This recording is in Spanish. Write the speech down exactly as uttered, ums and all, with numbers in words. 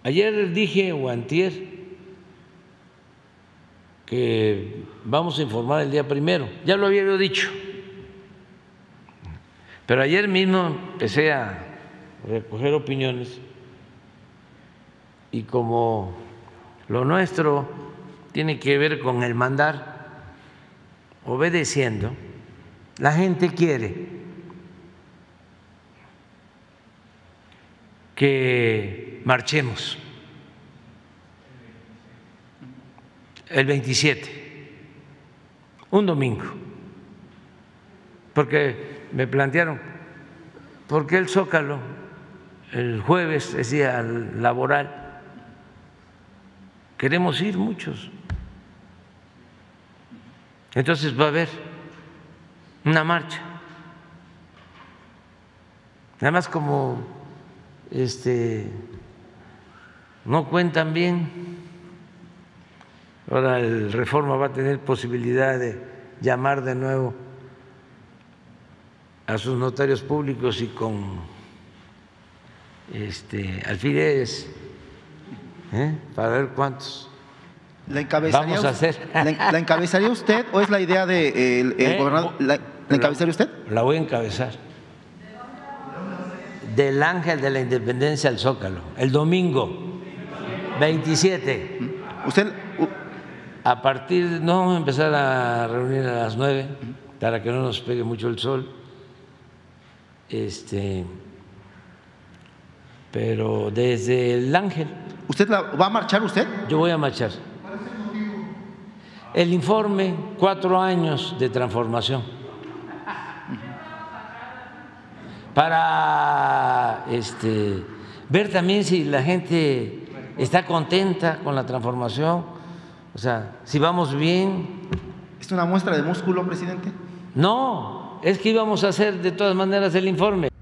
Ayer dije o antier que vamos a informar el día primero, ya lo había yo dicho, pero ayer mismo empecé a recoger opiniones y como lo nuestro tiene que ver con el mandar obedeciendo, la gente quiere que marchemos el veintisiete, un domingo, porque me plantearon, ¿por qué el Zócalo el jueves es día laboral? Queremos ir muchos. Entonces va a haber una marcha. Además, como este no cuentan bien, ahora el Reforma va a tener posibilidad de llamar de nuevo a sus notarios públicos y con este alfileres, ¿eh? Para ver cuántos ¿La encabezaría vamos a hacer. ¿La, la encabezaría usted o es la idea de eh, el, el ¿Eh? gobernador? ¿La, ¿la encabezaría usted? La voy a encabezar. Del Ángel de la Independencia al Zócalo, el domingo veintisiete. Usted a partir, no vamos a empezar a reunir a las nueve para que no nos pegue mucho el sol. Este, pero desde el Ángel. ¿Usted la, va a marchar usted? Yo voy a marchar. El informe, cuatro años de transformación. Para este, ver también si la gente está contenta con la transformación, o sea, si vamos bien. ¿Es una muestra de músculo, presidente? No, es que íbamos a hacer de todas maneras el informe.